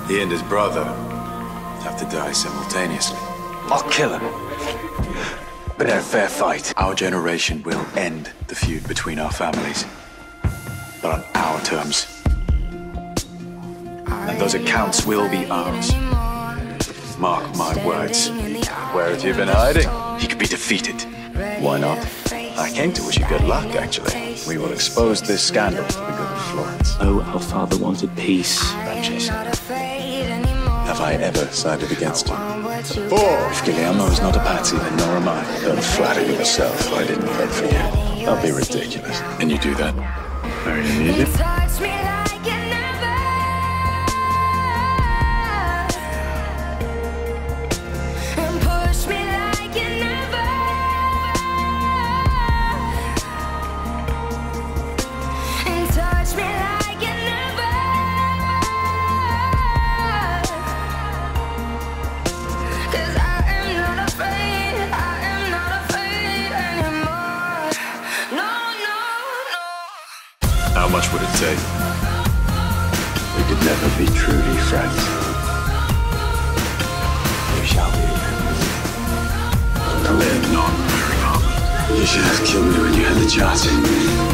He and his brother have to die simultaneously. I'll kill him. But in a fair fight. Our generation will end the feud between our families, but on our terms. And those accounts will be ours. Mark my words. Where have you been hiding? He could be defeated. Why not? I came to wish you good luck, actually. We will expose this scandal for the good of Florence. Oh, our father wanted peace. Francesco, have I ever sided against you? If Guillermo is not a Pazzi, then nor am I. Don't flatter yourself. I didn't vote for you. That'll be ridiculous. And you do that very immediately. How much would it take? We could never be truly friends. We shall be again. Live not very long. You should have killed me when you had the chance.